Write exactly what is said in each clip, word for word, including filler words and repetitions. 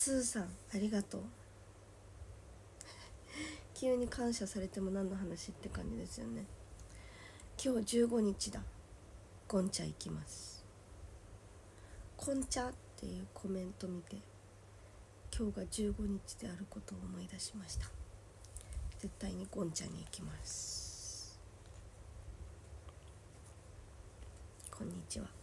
つーさんありがとう。急に感謝されても何の話って感じですよね。今日じゅうごにちだ。ゴンチャ行きます。コンチャっていうコメント見て今日がじゅうごにちであることを思い出しました。絶対にゴンチャに行きます。こんにちは。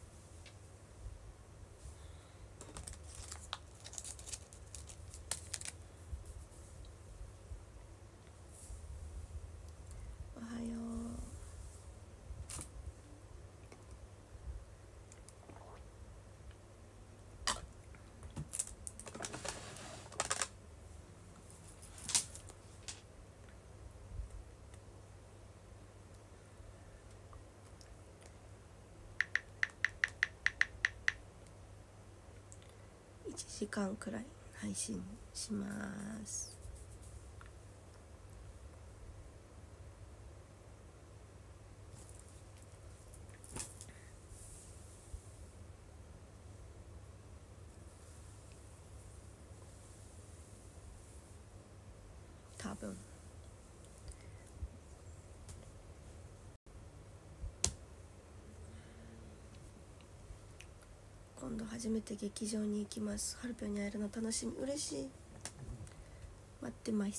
おはよう。いちじかんくらい配信します。多分今度初めて劇場に行きます。ハルピョンに会えるの楽しみ。嬉しい。待ってます。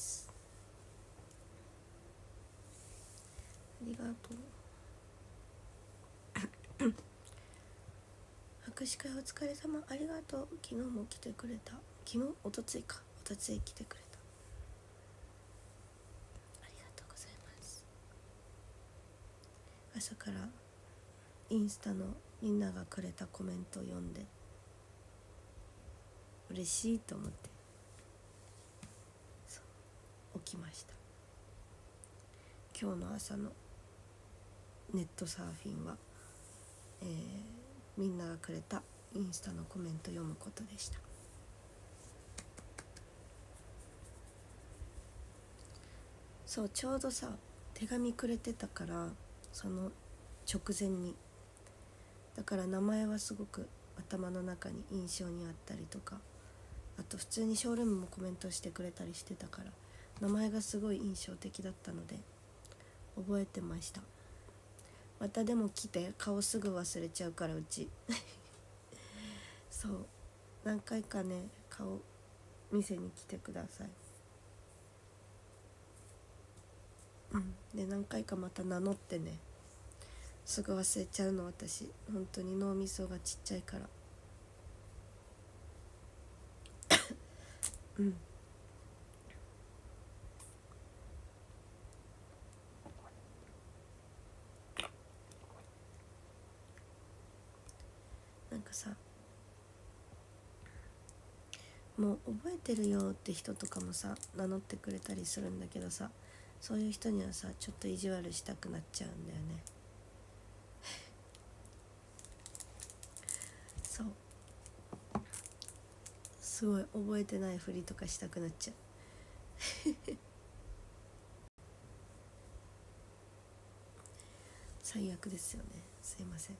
ありがとう。握手会お疲れ様。ありがとう。昨日も来てくれた。昨日おとついかおとつい来てくれた。ありがとうございます。朝からインスタのみんながくれたコメントを読んで嬉しいと思ってそう起きました。今日の朝のネットサーフィンは、えー、みんながくれたインスタのコメントを読むことでした。そうちょうどさ手紙くれてたからその直前にだから名前はすごく頭の中に印象にあったりとか、あと普通にショールームもコメントしてくれたりしてたから名前がすごい印象的だったので覚えてました。またでも来て顔すぐ忘れちゃうからうちそう何回かね顔見せに来てください。うんで何回かまた名乗ってね、すぐ忘れちゃうの私本当に脳みそがちっちゃいからうんなんかさもう覚えてるよって人とかもさ名乗ってくれたりするんだけどさ、そういう人にはさちょっと意地悪したくなっちゃうんだよねそうすごい覚えてないふりとかしたくなっちゃう最悪ですよね。すいません。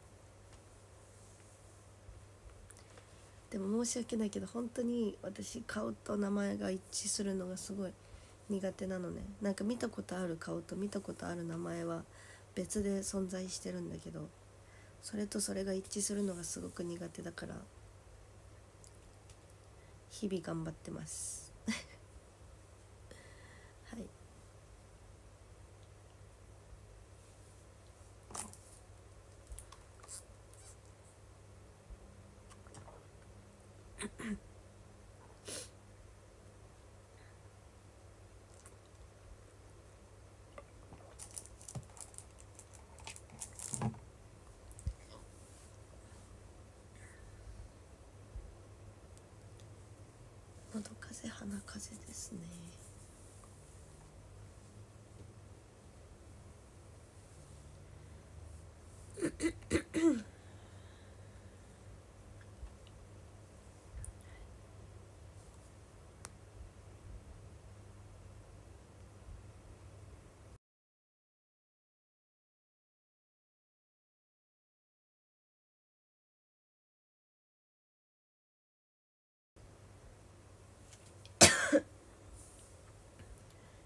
でも申し訳ないけど本当に私顔と名前が一致するのがすごい苦手なのね。なんか見たことある顔と見たことある名前は別で存在してるんだけど、それとそれが一致するのがすごく苦手だから日々頑張ってますはい喉風邪鼻風邪ですね。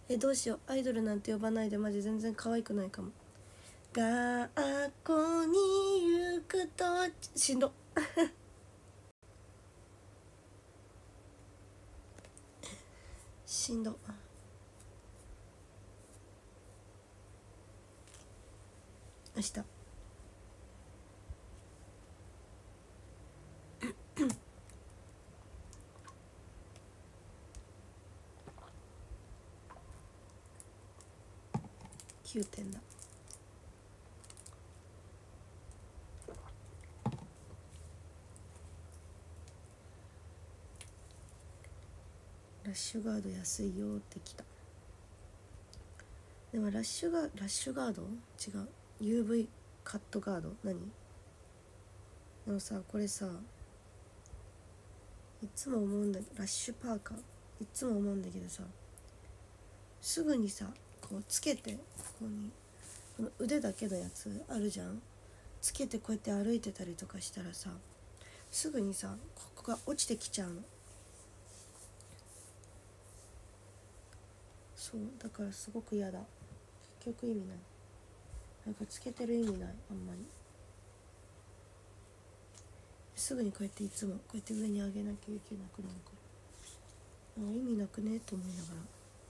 え、どうしよう、アイドルなんて呼ばないで、マジ全然可愛くないかも。学校に行くとしんどしんど。明日きゅうてんだ。ラッシュガード安いよってきた。でもラッシュガラッシュガード違う、 ユーブイ カットガード何。でもさ、これさ、いつも思うんだけど、ラッシュパーカーいつも思うんだけどさ、すぐにさこうつけて、ここにこの腕だけのやつあるじゃん。つけてこうやって歩いてたりとかしたらさ、すぐにさここが落ちてきちゃうの。そうだからすごく嫌だ。結局意味ない。なんかつけてる意味ない、あんまり。すぐにこうやっていつもこうやって上に上げなきゃいけなくなるから、なんか意味なくねと思いながら、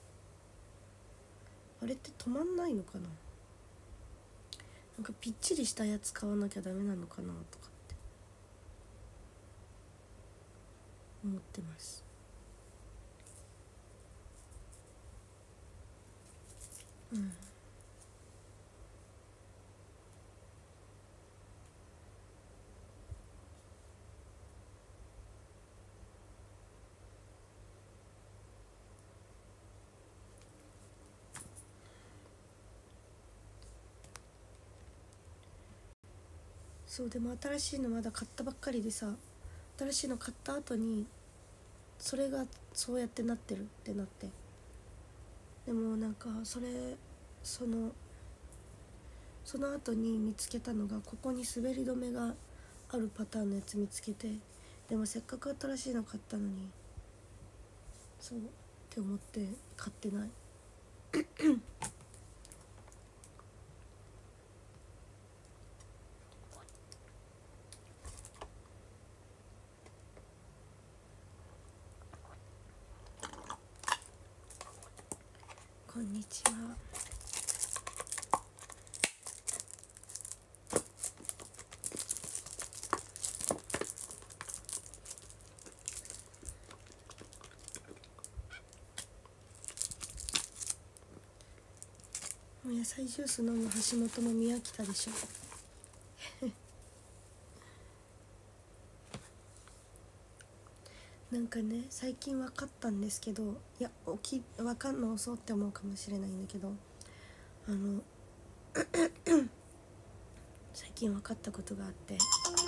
あれって止まんないのかな。なんかぴっちりしたやつ買わなきゃダメなのかなとかって思ってます。うん。そう、でも新しいのまだ買ったばっかりでさ、新しいの買った後にそれがそうやってなってるってなって、でもなんかそれそのその後に見つけたのが、ここに滑り止めがあるパターンのやつ見つけて、でもせっかく新しいの買ったのに、そうって思って買ってないこんにちは。もう野菜ジュース飲む橋本も見飽きたでしょなんかね、最近分かったんですけど、いや起き分かんの遅って思うかもしれないんだけど、あの最近分かったことがあって、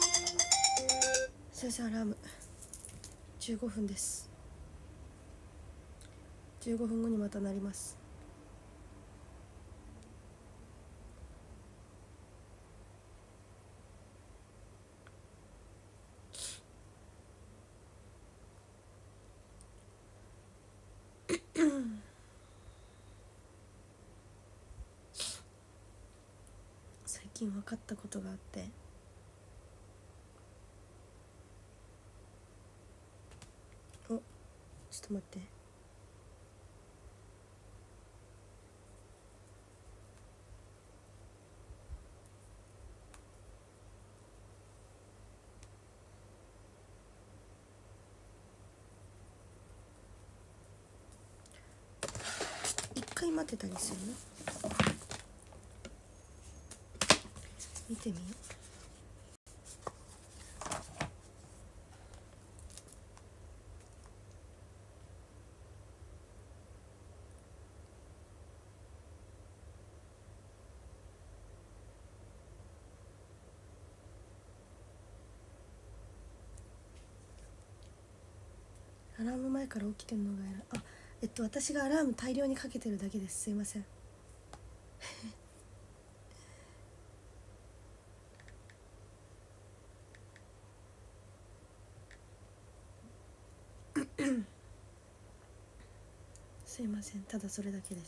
先生アラームじゅうごふんです。じゅうごふんごにまた鳴ります。最近分かったことがあって、お、ちょっと待って。一回待ってたりするの見てみよう。アラーム前から起きてんのが偉い。あ、えっと私がアラーム大量にかけてるだけです。すいませんすすいません、ただそれだけです。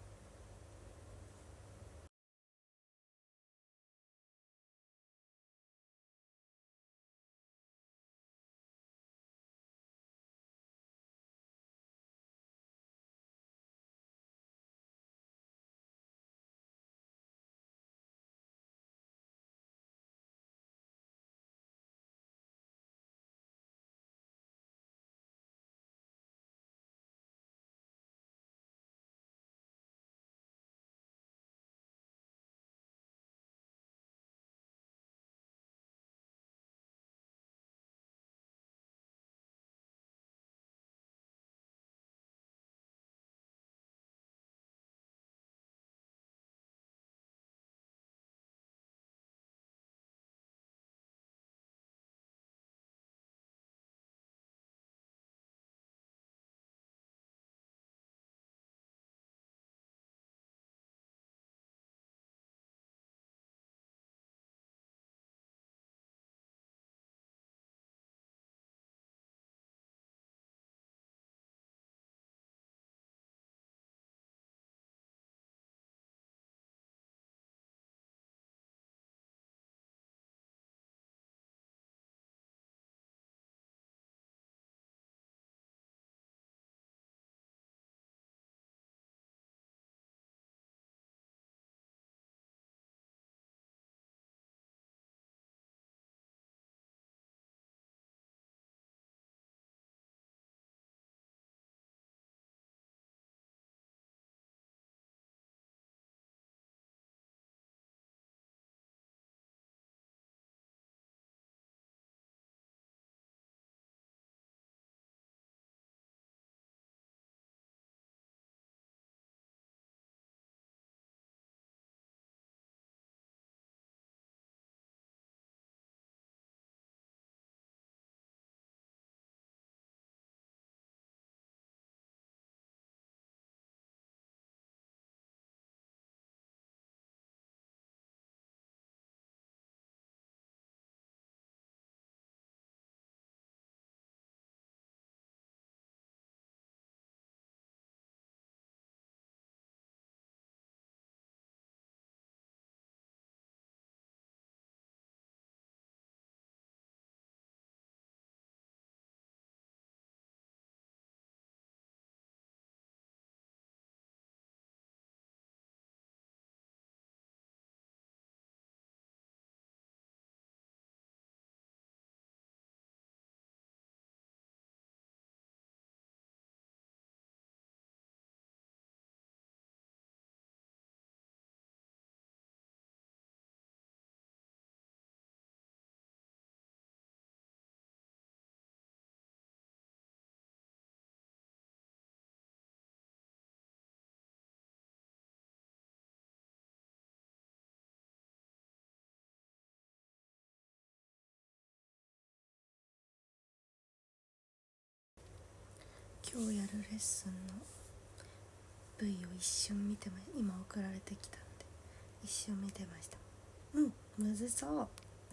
今日やるレッスンの ブイ を一瞬見てま今送られてきたんで一瞬見てました。うん、むずそう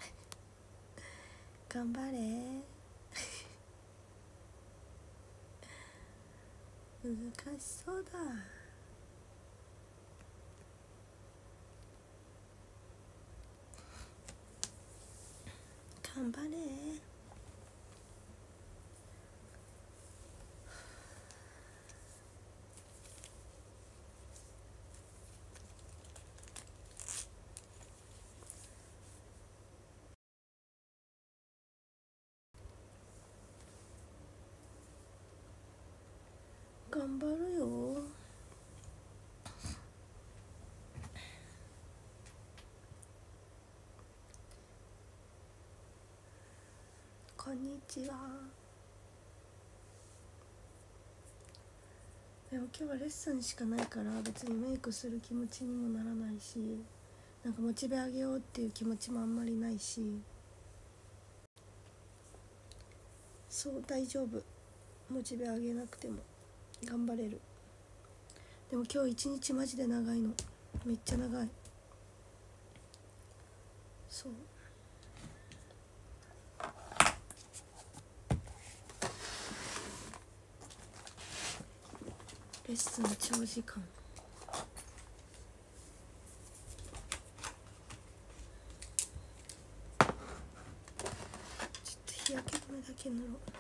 頑張れ難しそうだ。頑張れ。頑張るよ。こんにちは。でも今日はレッスンしかないから別にメイクする気持ちにもならないし、なんかモチベ上げようっていう気持ちもあんまりないし、そう大丈夫、モチベ上げなくても頑張れる。でも今日一日マジで長いの、めっちゃ長い。そうレッスン長時間。ちょっと日焼け止めだけ塗ろう。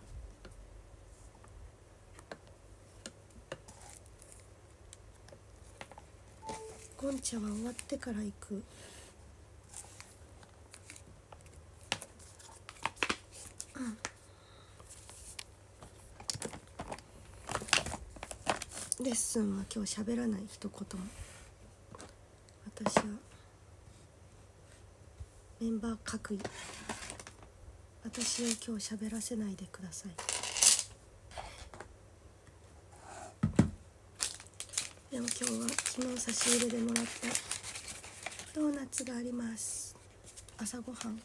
ゴンチャは終わってから行く。レッスンは今日喋らない一言も。私はメンバー各位、私を今日喋らせないでください。でも今日は昨日差し入れでもらったドーナツがあります。朝ごはん。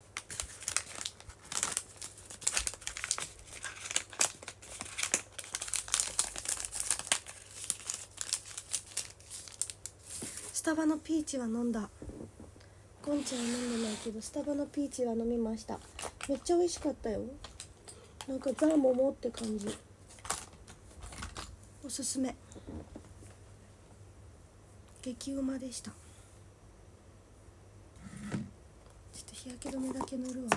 スタバのピーチは飲んだ。ゴンチは飲んでないけどスタバのピーチは飲みました。めっちゃ美味しかったよ。なんかザ・桃って感じ。おすすめ。激うまでした。ちょっと日焼け止めだけ塗るわ。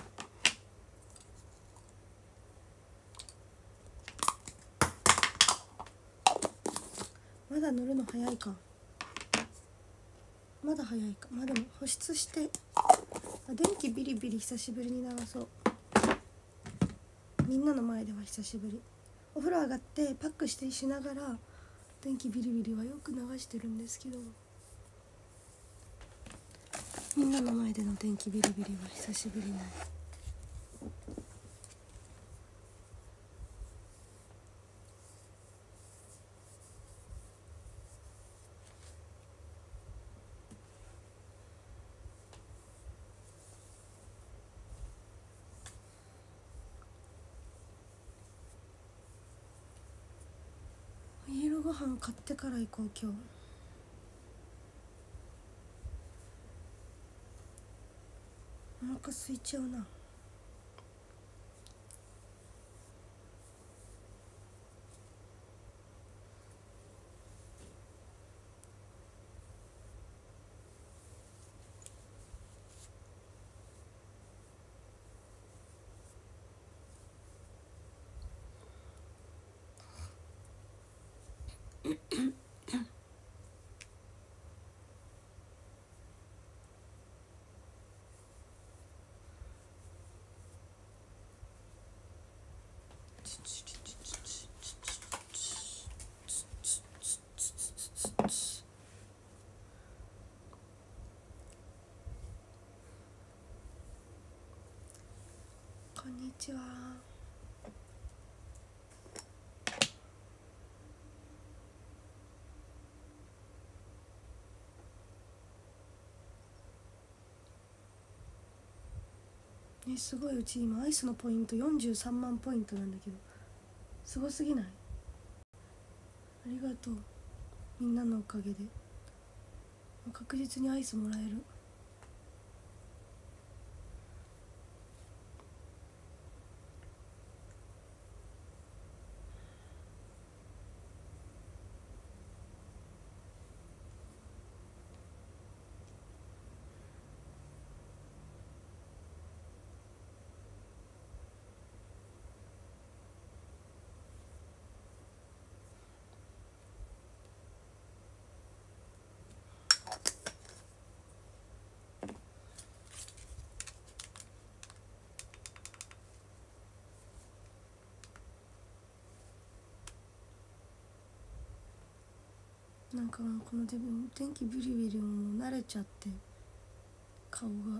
まだ塗るの早いか。まだ早いか。まあでも保湿して、電気ビリビリ久しぶりに流そう。みんなの前では久しぶり。お風呂上がってパックしてしながら電気ビリビリはよく流してるんですけど、みんなの前での電気ビリビリは久しぶりない。お昼ご飯買ってから行こう今日。お腹空いちゃうな。こんにちは。ね、すごい。うち今アイスのポイントよんじゅうさんまんポイントなんだけど、すごすぎない？ありがとう、みんなのおかげで確実にアイスもらえる。なんかもうこの自分天気ビリビリも慣れちゃって顔が。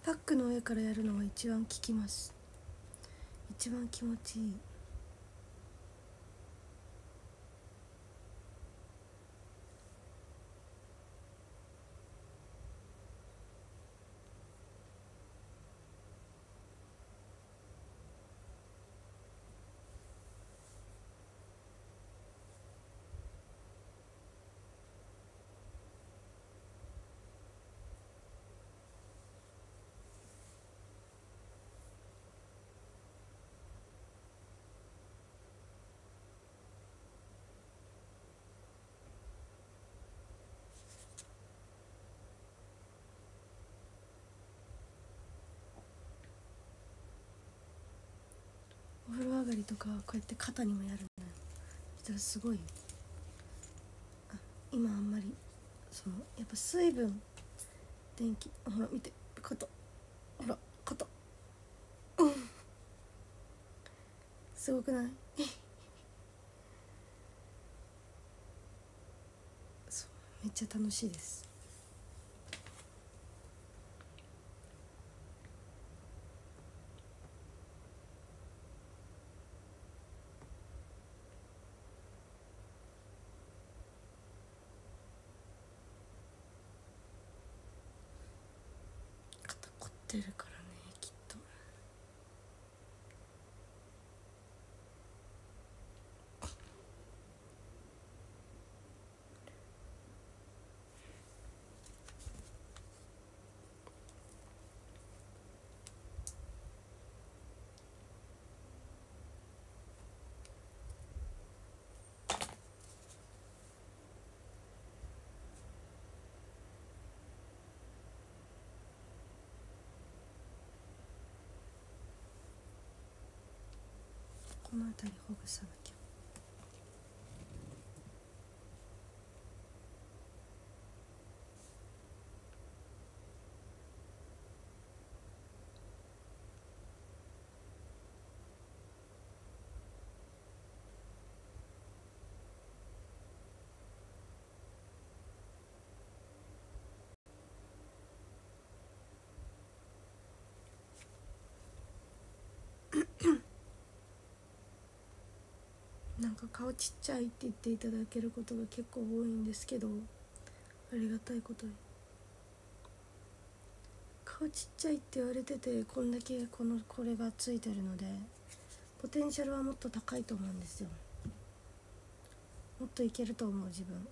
パックの上からやるのが一番効きます。一番気持ちいい。お風呂上がりとかこうやって肩にもやるのよ。そしたらすごい、あ、今あんまりそのやっぱ水分、電気、ほら見て肩、ほら肩、うん、すごくない？そうめっちゃ楽しいです。肩凝ってるからね、きっと。この辺りほぐさなきゃ。なんか顔ちっちゃいって言っていただけることが結構多いんですけど、ありがたいことに顔ちっちゃいって言われてて、こんだけこのこれがついてるのでポテンシャルはもっと高いと思うんですよ。もっといけると思う自分。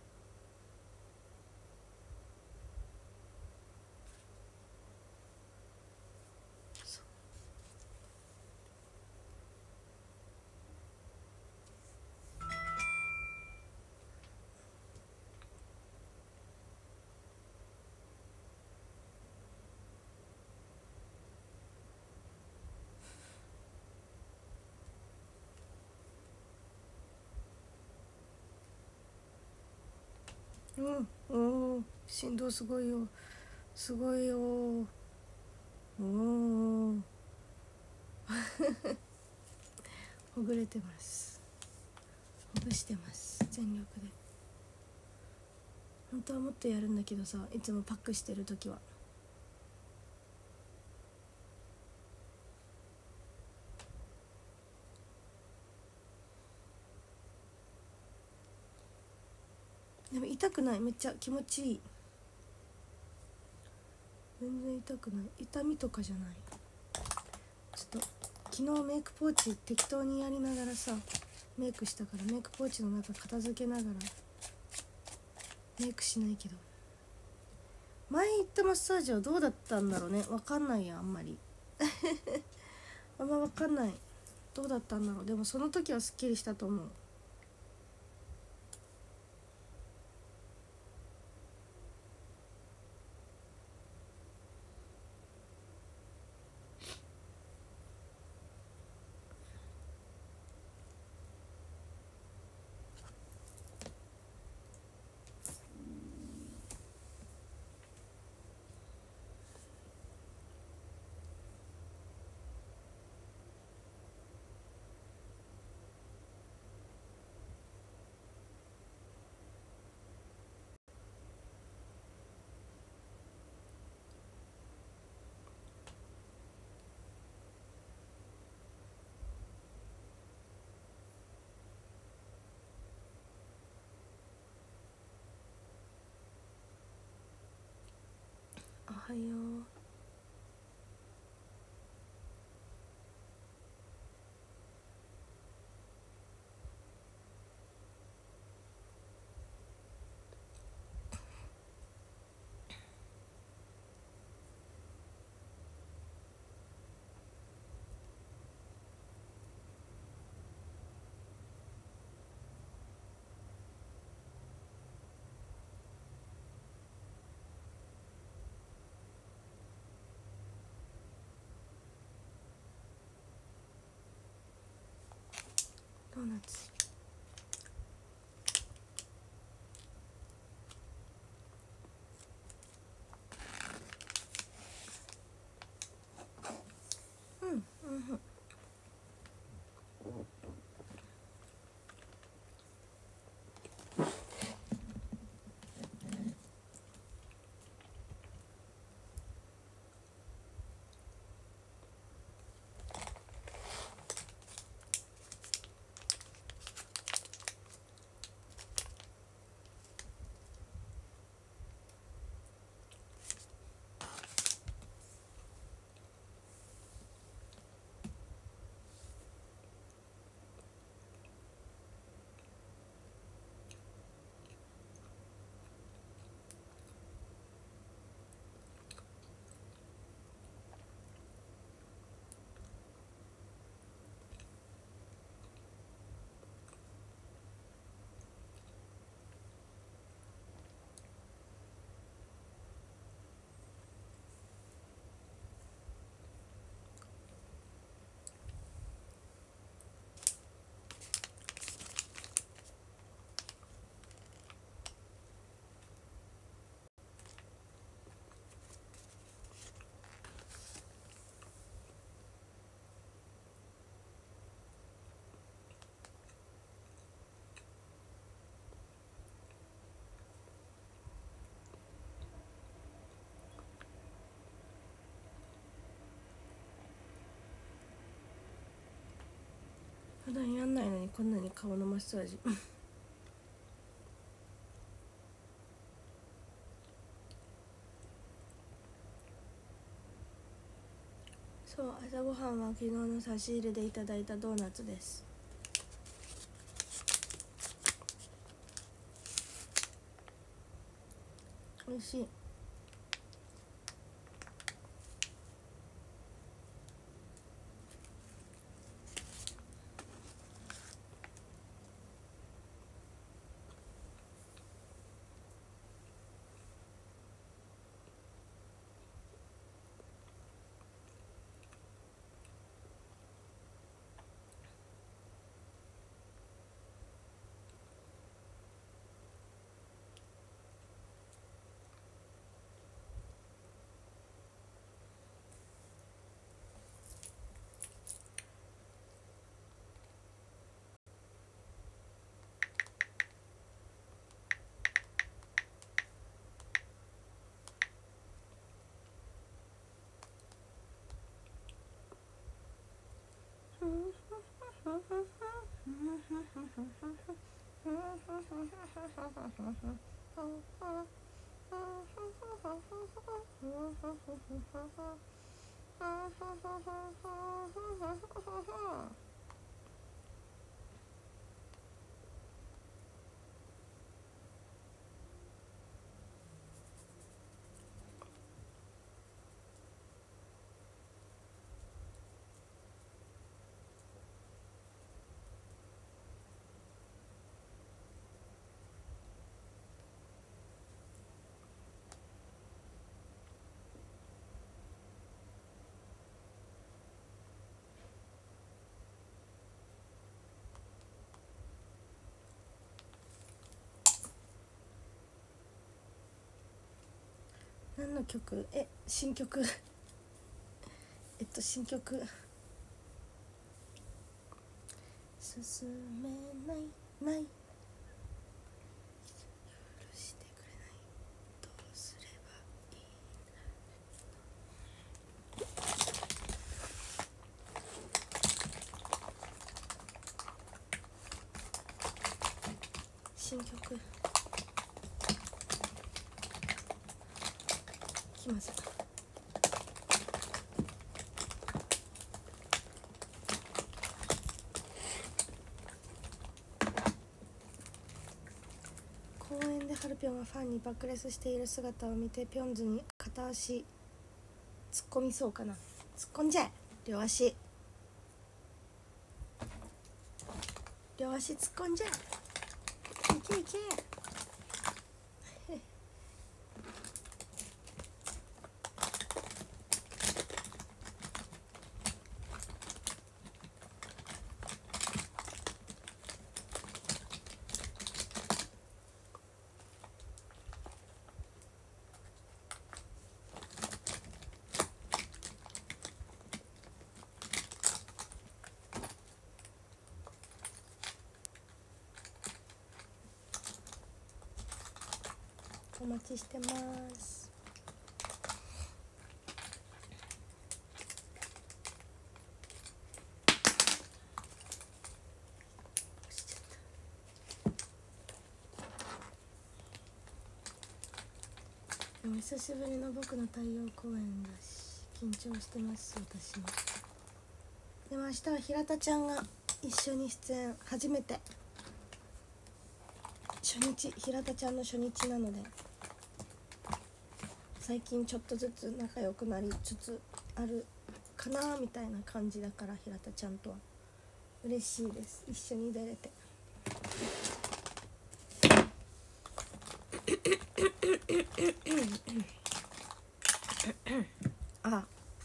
うんおお、振動すごいよ、すごいよ。おおほぐれてます。ほぐしてます、全力で。本当はもっとやるんだけどさ、いつもパックしてる時はでも痛くない、めっちゃ気持ちいい。全然痛くない、痛みとかじゃない。ちょっと昨日メイクポーチ適当にやりながらさ、メイクしたからメイクポーチの中片付けながらメイクしないけど、前行ったマッサージはどうだったんだろうね。わかんないや、あんまりあんまわかんない、どうだったんだろう。でもその時はすっきりしたと思う。 はよう。ドーナツ。うんうんうん。普段やんないのにこんなに顔のマッサージそう、朝ごはんは昨日の差し入れでいただいたドーナツです。おいしい。何の曲？え、新曲えっと新曲進めないない許してくれないどうすればいい新曲きます。 ハルピョンがファンに爆レスしている姿を見てピョンズに片足突っ込みそうかな。突っ込んじゃえ、両足両足突っ込んじゃえ、いけいけお待ちしてます。でも久しぶりの僕の太陽公演だし緊張してます。私も。でも明日は平田ちゃんが一緒に出演、初めて初日、平田ちゃんの初日なので、最近ちょっとずつ仲良くなりつつあるかなみたいな感じだから、平田ちゃんとは嬉しいです、一緒に出れて。あ、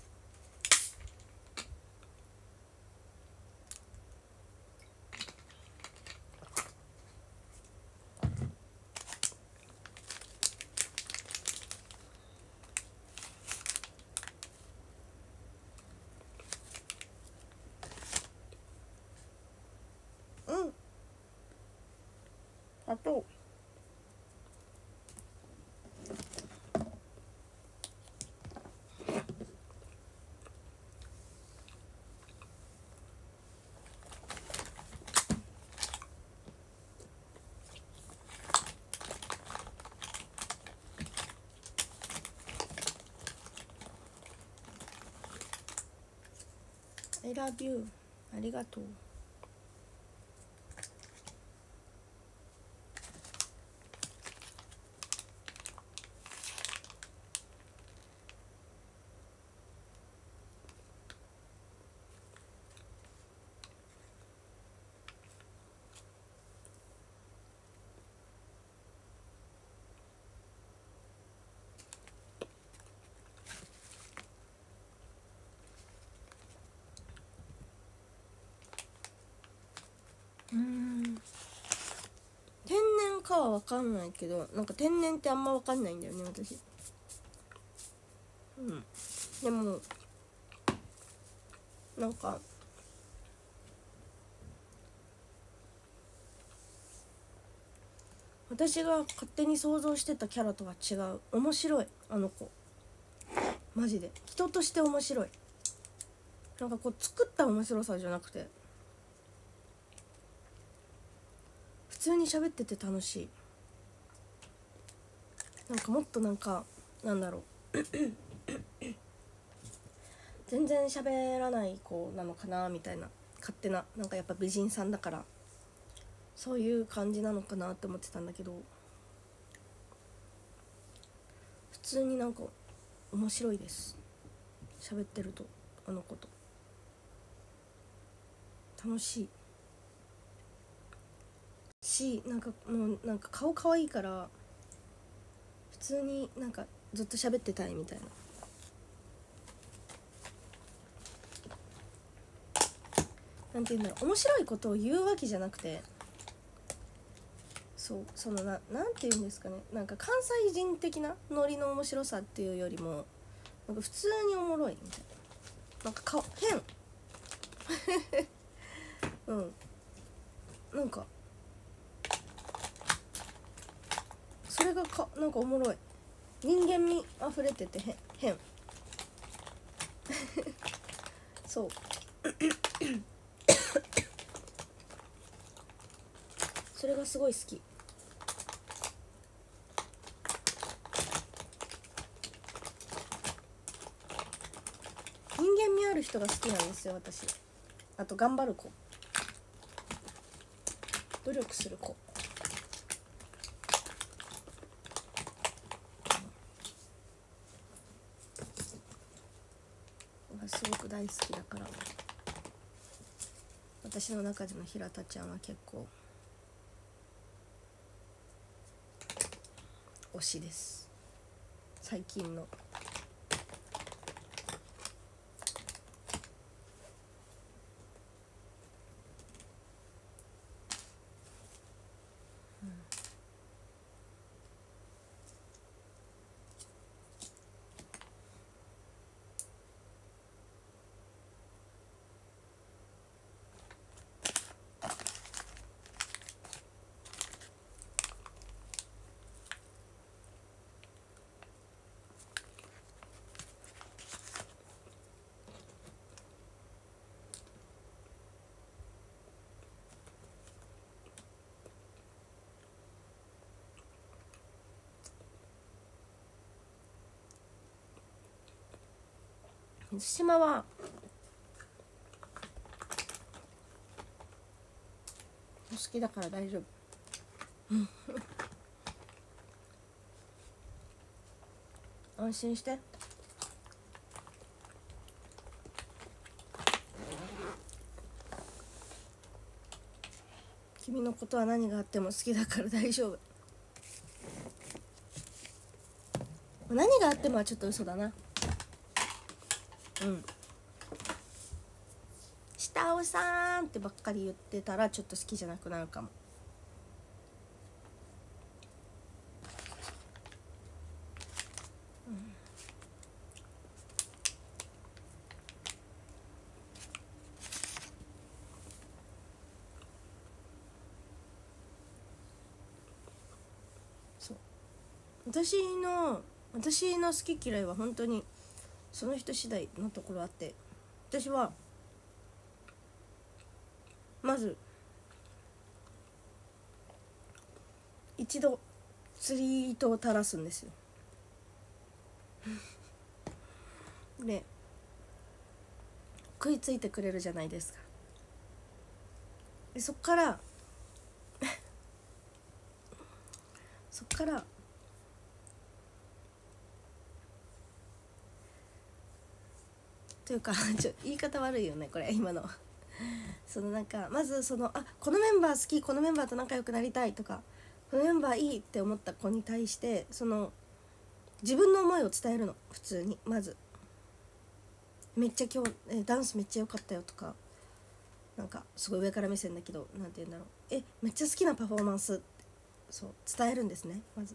うん、あとI love you、 ありがとう。うーん、天然かは分かんないけど、なんか天然ってあんま分かんないんだよね私。うん、でもなんか私が勝手に想像してたキャラとは違う。面白い、あの子マジで人として面白い。なんかこう作った面白さじゃなくて、普通に喋ってて楽しい。なんかもっとなんかなんだろう全然喋らない子なのかなみたいな、勝手な、なんかやっぱ美人さんだからそういう感じなのかなって思ってたんだけど、普通になんか面白いです、喋ってると。あの子と楽しいし、なんかもうなんか顔可愛いから普通になんかずっと喋ってたいみたいな。なんていうんだろう、面白いことを言うわけじゃなくて、そう、そのな、なんていうんですかね、なんか関西人的なノリの面白さっていうよりも、なんか普通におもろいみたいな、なんか顔変うんなんかそれがかなんかおもろい、人間味あふれてて変変そうそれがすごい好き。人間味ある人が好きなんですよ私。あと頑張る子、努力する子、 がすごく大好きだから、私の中での平田ちゃんは結構推しです、最近の。水島は好きだから大丈夫安心して。君のことは何があっても好きだから大丈夫。何があってもはちょっと嘘だな。うん下尾さんってばっかり言ってたらちょっと好きじゃなくなるかも。うん、そう私の私の好き嫌いは本当にその人次第のところあって、私はまず一度釣り糸を垂らすんですよで食いついてくれるじゃないですか。でそっからそっからというかちょ言い方悪いよねこれ今のそのなんかまずそのあこのメンバー好き、このメンバーと仲良くなりたいとか、このメンバーいいって思った子に対してその自分の思いを伝えるの。普通にまずめっちゃ今日えダンスめっちゃ良かったよとか、なんかすごい上から目線だけどなんて言うんだろう、えめっちゃ好きなパフォーマンスってそう伝えるんですね。まず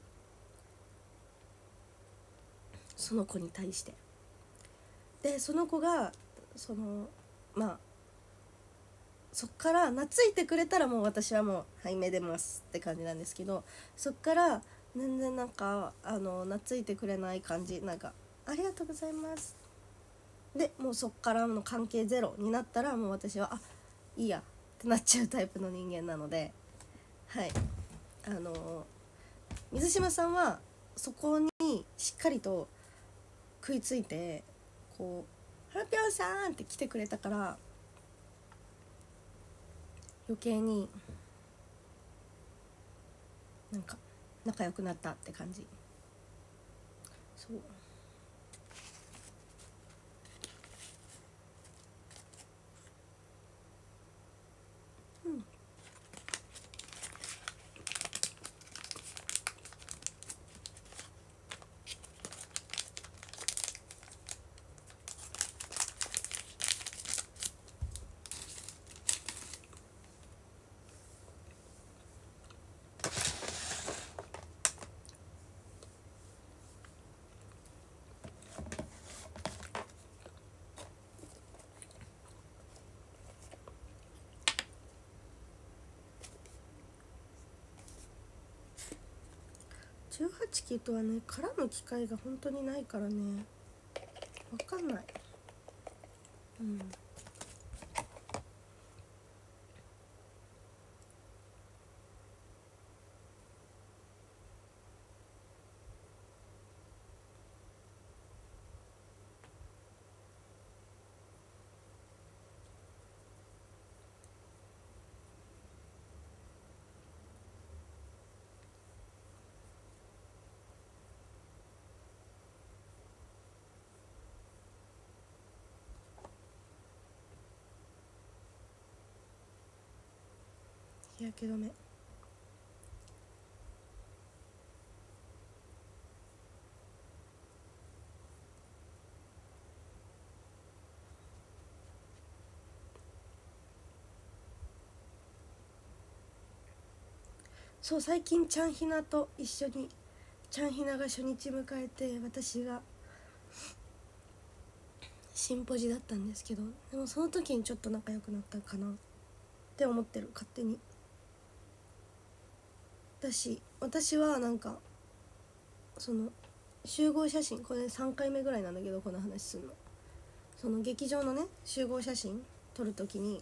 その子に対して、でその子がそのまあそっから懐いてくれたらもう私はもうはいめでますって感じなんですけど、そっから全然なんかあの懐いてくれない感じ、なんかありがとうございますでもうそっからの関係ゼロになったらもう私はあいいやってなっちゃうタイプの人間なので、はいあの水島さんはそこにしっかりと食いついてこうハラピョンさんって来てくれたから余計になんか仲良くなったって感じ。そうじゅうはちきとはね絡む機会が本当にないからね分かんない。うん日焼け止め。そう、最近ちゃんひなと一緒に、ちゃんひなが初日迎えて、私がシンポジだったんですけど、でもその時にちょっと仲良くなったかなって思ってる、勝手に。だし私はなんかその集合写真、これさんかいめぐらいなんだけどこの話するの、その劇場のね集合写真撮る時に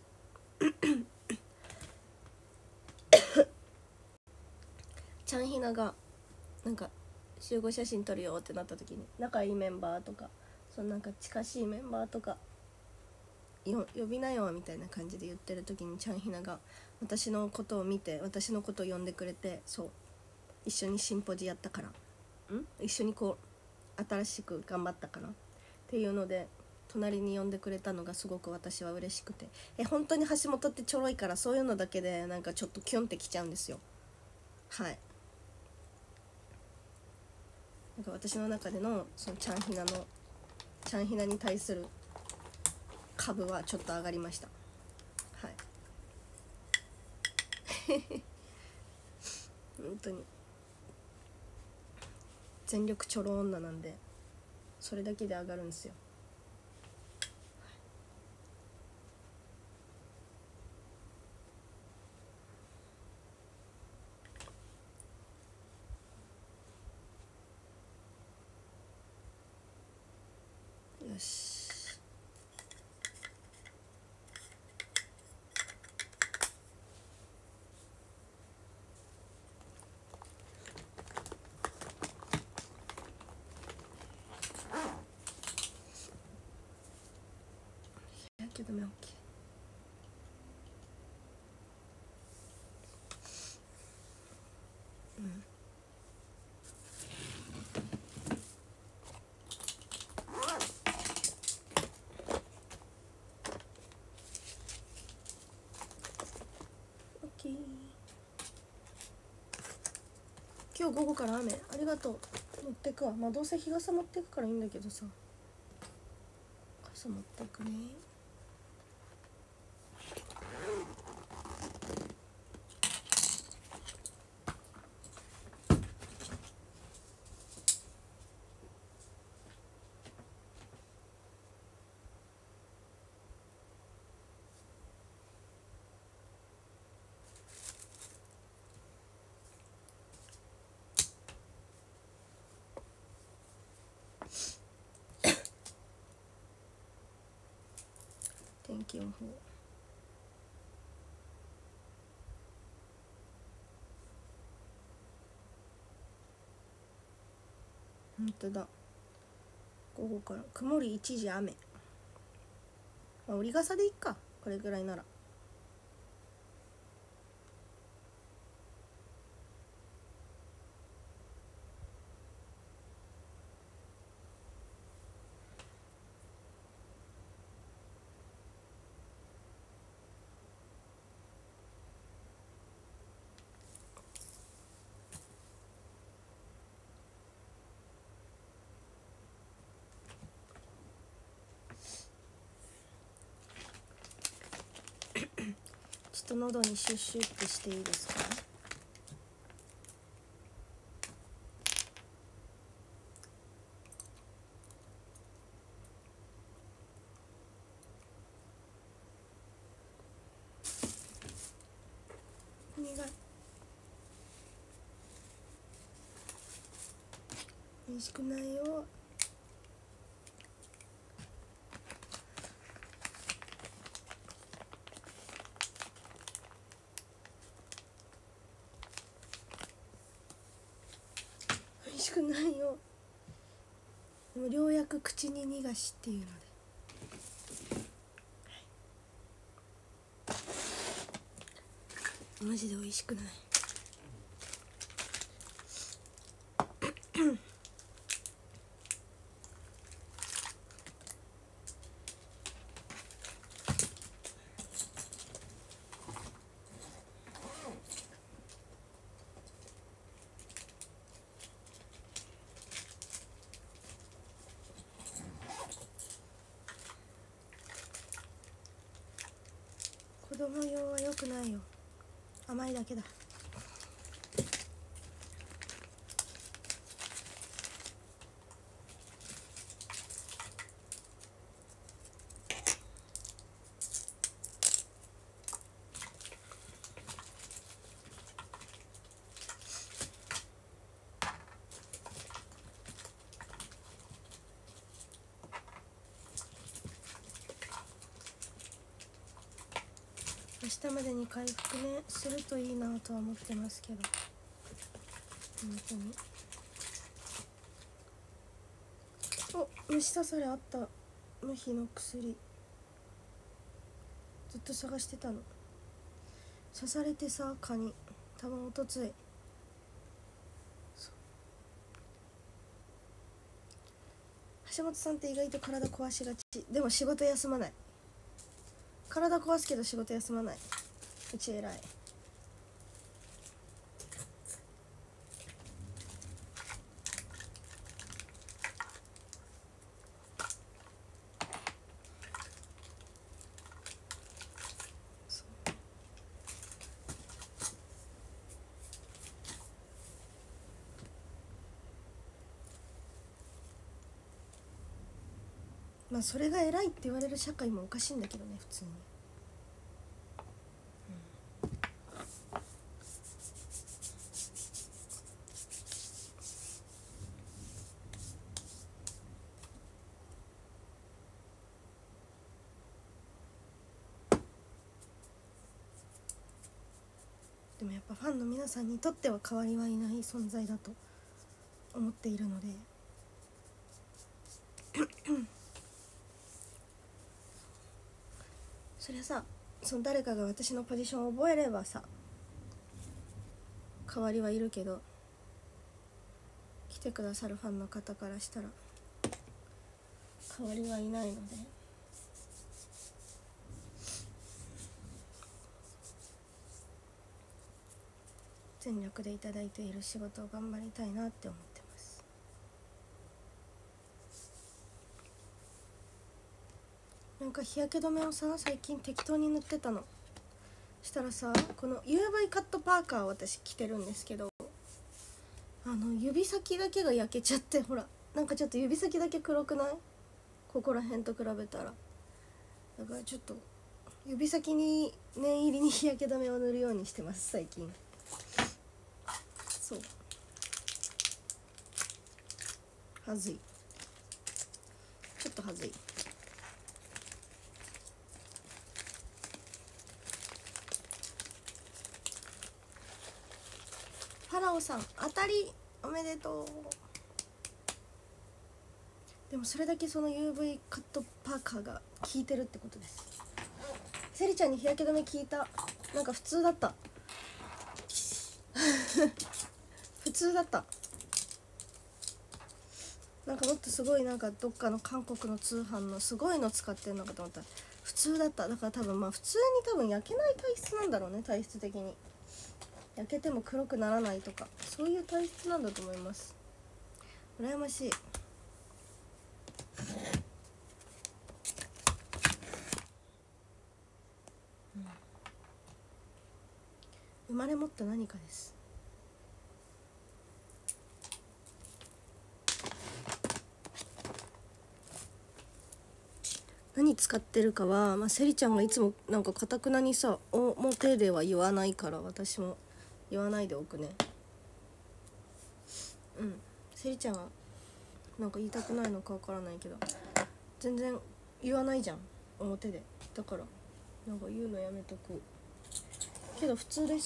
ちゃんひながなんか集合写真撮るよってなった時に、仲いいメンバーとかそのなんか近しいメンバーとかよ呼びなよみたいな感じで言ってる時に、ちゃんひなが私のことを見て私のことを呼んでくれて、そう一緒にシンポジやったからん一緒にこう新しく頑張ったからっていうので隣に呼んでくれたのがすごく私は嬉しくて、え本当に橋本ってちょろいから、そういうのだけでなんかちょっとキュンってきちゃうんですよ。はい、なんか私の中でのそのちゃんひなのちゃんひなに対する株はちょっと上がりました。はい本当に全力チョロ女なんで、それだけで上がるんですよ。よし、日焼け止め OK。 うん今日午後から雨、ありがとう。持ってくわ。まあどうせ日傘持ってくからいいんだけどさ、傘持ってくね。天気予報。ほんとだ、午後から曇り一時雨、まあ、折り傘でいっか、これぐらいなら。ちょっと喉にシュッシュってしていいですか。苦い。美味しくないよ。美味しくないよ。もうようやく口に逃がしっていうので、マジで美味しくない。 子供用は良くないよ、甘いだけだ。明日までに回復ねするといいなとは思ってますけど、本当に。お、虫刺されあった。無比の薬ずっと探してたの。刺されてさ、蚊に多分おとつい。橋本さんって意外と体壊しがち。でも仕事休まない。体壊すけど仕事休まない。うち偉い。まあそれが偉いって言われる社会もおかしいんだけどね、普通に。でもやっぱファンの皆さんにとっては変わりはいない存在だと思っているのでそりゃさ、その誰かが私のポジションを覚えればさ変わりはいるけど、来てくださるファンの方からしたら変わりはいないので、全力でいただいている仕事を頑張りたいなって思ってます。なんか日焼け止めをさ最近適当に塗ってたの。したらさ、この ユーブイ カットパーカーを私着てるんですけど、あの指先だけが焼けちゃって、ほらなんかちょっと指先だけ黒くない？ここら辺と比べたら。だからちょっと指先に念入りに日焼け止めを塗るようにしてます最近。そう、はずい、ちょっとはずい。ファラオさん当たりおめでとう。でもそれだけその ユーブイ カットパーカーが効いてるってことです。セリちゃんに日焼け止め効いた。なんか普通だった普通だった。なんかもっとすごいなんかどっかの韓国の通販のすごいの使ってんのかと思ったら普通だった。だから多分まあ普通に多分焼けない体質なんだろうね。体質的に焼けても黒くならないとかそういう体質なんだと思います。羨ましい。生まれ持った何かです。何使ってるかは、まあ、セリちゃんがいつもなんか堅くなにさ表では言わないから私も言わないでおくね。うん、セリちゃんはなんか言いたくないのかわからないけど全然言わないじゃん表で。だからなんか言うのやめとくけど普通です。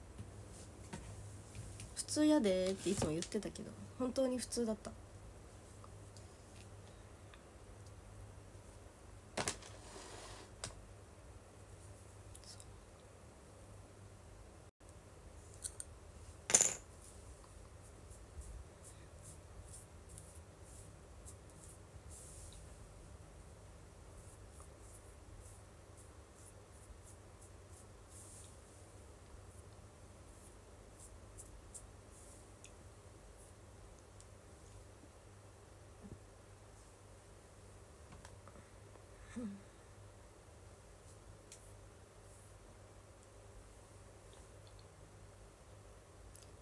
普通やでっていつも言ってたけど本当に普通だった。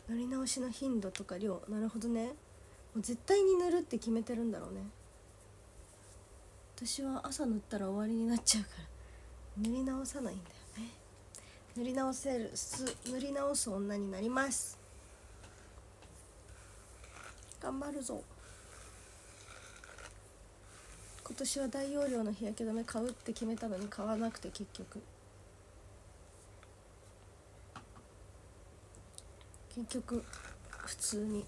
塗り直しの頻度とか量、なるほどね。もう絶対に塗るって決めてるんだろうね。私は朝塗ったら終わりになっちゃうから塗り直さないんだよね。塗り直せるす塗り直す女になります。頑張るぞ。今年は大容量の日焼け止め買うって決めたのに買わなくて、結局結局普通に。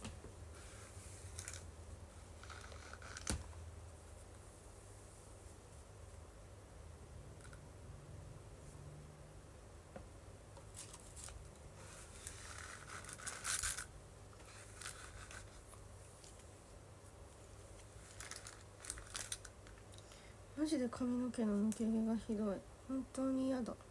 マジで髪の毛の抜け毛がひどい。本当に嫌だ。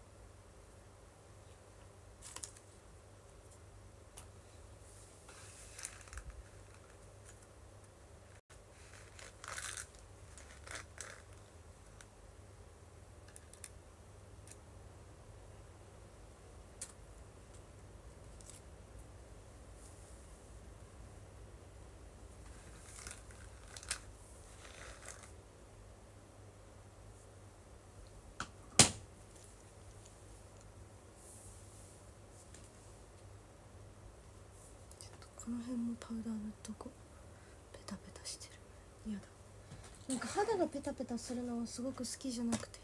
この辺もパウダー塗っとこう。ペタペタしてる。嫌だ。なんか肌がペタペタするのはすごく好きじゃなくて、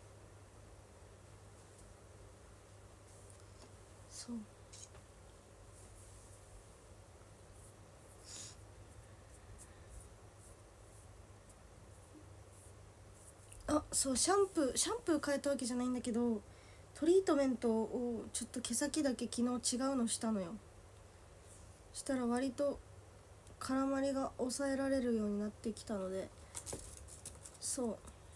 そう。あ、そうシャンプーシャンプー変えたわけじゃないんだけど、トリートメントをちょっと毛先だけ昨日違うのしたのよ。したら割と絡まりが抑えられるようになってきたので、そう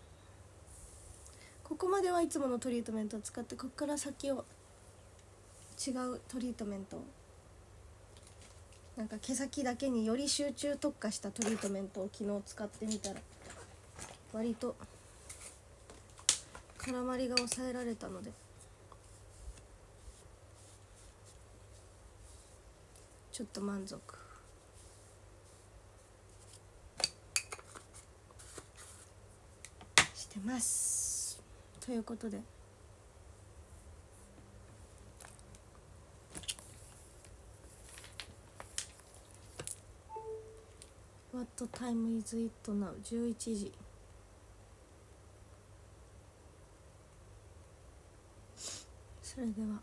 ここまではいつものトリートメントを使って、ここから先を違うトリートメントを、なんか毛先だけにより集中特化したトリートメントを昨日使ってみたら割と絡まりが抑えられたので、ちょっと満足してます。ということで、What time is it now? じゅういちじ。それでは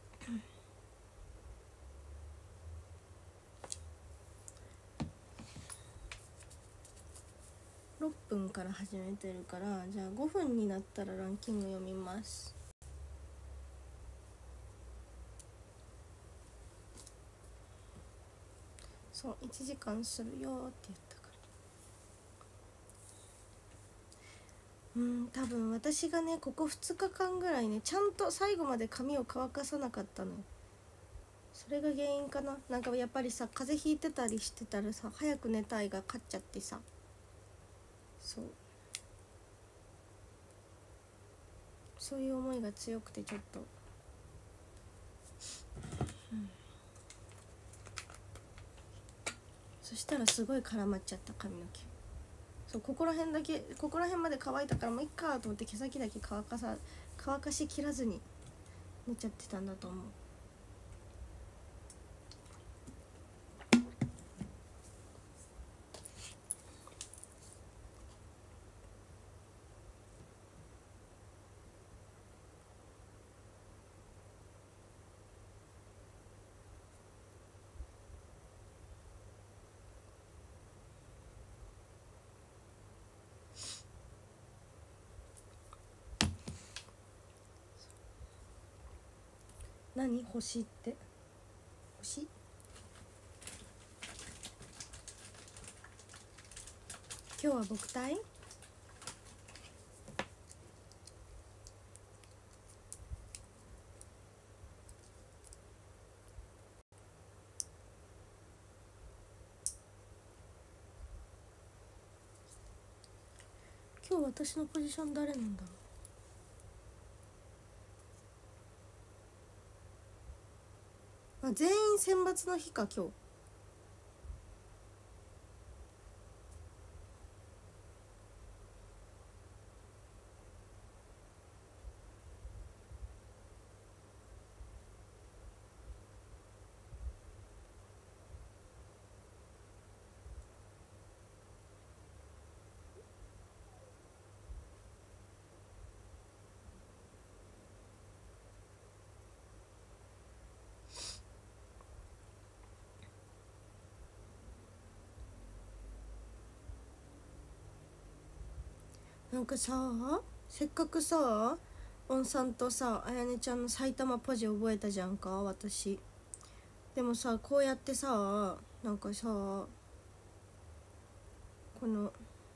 ろっぷんから始めてるから、じゃあごふんになったらランキング読みます。そういちじかんするよって言ったから。うん多分私がねここふつかかんぐらいねちゃんと最後まで髪を乾かさなかったのよ。それが原因かな。なんかやっぱりさ、風邪ひいてたりしてたらさ、早く寝たいが勝っちゃってさ、そうそういう思いが強くてちょっと、うん、そしたらすごい絡まっちゃった髪の毛。そうここら辺だけここら辺まで乾いたからもういっかと思って毛先だけ乾かさ乾かしきらずに寝ちゃってたんだと思う。何星って星？今日は僕体？今日私のポジション誰なんだろう。 あ、全員選抜の日か今日。なんかさ、せっかくさおんさんとさあやねちゃんの埼玉ポジ覚えたじゃんか私。でもさ、こうやってさ、なんかさ、この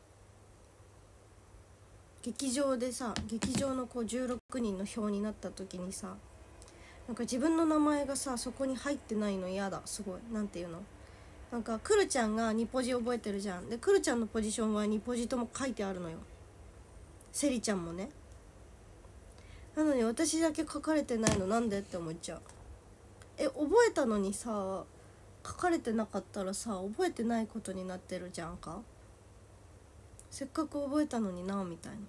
劇場でさ、劇場のこうじゅうろくにんの表になった時にさ、なんか自分の名前がさそこに入ってないの嫌だ。すごい、なんていうの、なんかくるちゃんがにポジ覚えてるじゃん。でくるちゃんのポジションはにポジとも書いてあるのよ。セリちゃんもね。なのに私だけ書かれてないのなんでって思っちゃう。え、覚えたのにさ書かれてなかったらさ覚えてないことになってるじゃんか。せっかく覚えたのになみたいな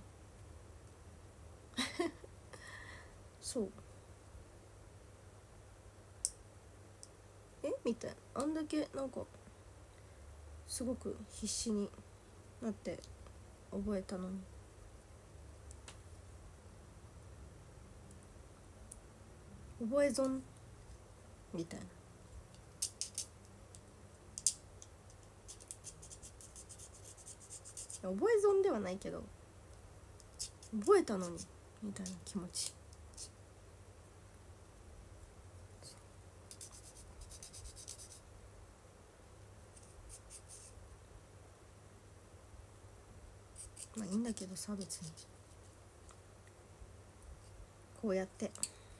そうえみたいな、あんだけなんかすごく必死になって覚えたのに。覚え損みたいな。覚え損ではないけど覚えたのにみたいな気持ち。まあいいんだけどさ、別にこうやって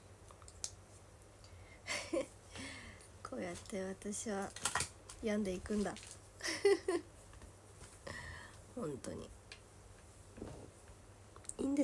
こうやって私は病んでいくんだ本当にいいんです。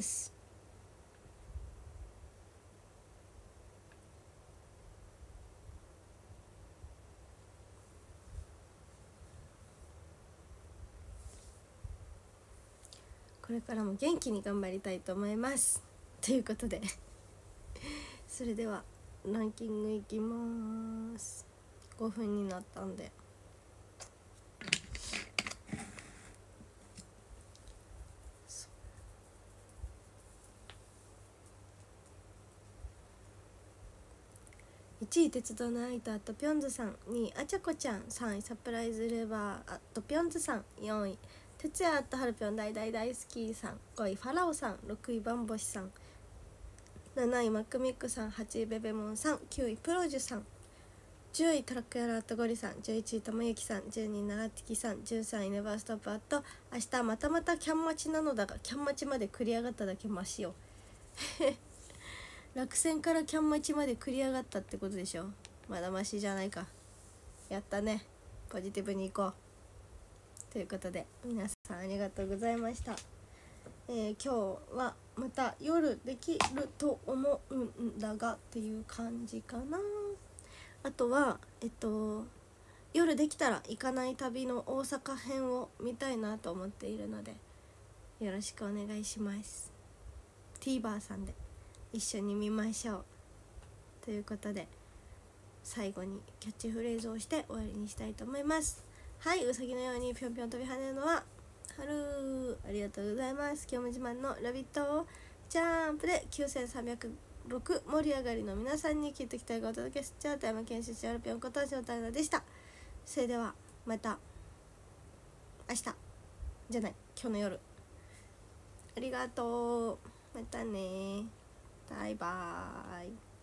これからも元気に頑張りたいと思いますということでそれではランキングいきます。ごふんになったんでいちい鉄道のアイとあとぴょんずさん、にいあちゃこちゃん、さんいサプライズレバーあとぴょんずさん、よんい哲也あとはるぴょん大大大好きさん、ごいファラオさん、ろくいバンボシさん、なないマックミックさん、はちいベベモンさん、きゅういプロジュさん、じゅういトラックやらあとゴリさん、じゅういちいともゆきさん、じゅうにいならてきさん、じゅうさんいネバーストップあと明日またまたキャン待ちなのだがキャン待ちまで繰り上がっただけマシよ落選からキャン待ちまで繰り上がったってことでしょ。まだマシじゃないか。やったね。ポジティブにいこうということで皆さんありがとうございました。えー、今日はまた夜できると思うんだがっていう感じかな。あとはえっと夜できたら行かない旅の大阪編を見たいなと思っているのでよろしくお願いします。 TVer さんで一緒に見ましょうということで最後にキャッチフレーズをして終わりにしたいと思います。はい、うさぎのようにぴょんぴょん飛び跳ねるのは春。ありがとうございます。今日も自慢のラビットジャンプできゅうせんさんびゃくろく盛り上がりの皆さんに聞いてきたいがお届けしちゃうタイム研修士アルピョンことしおたなでした。それではまた明日じゃない今日の夜ありがとう。またねバイバーイ。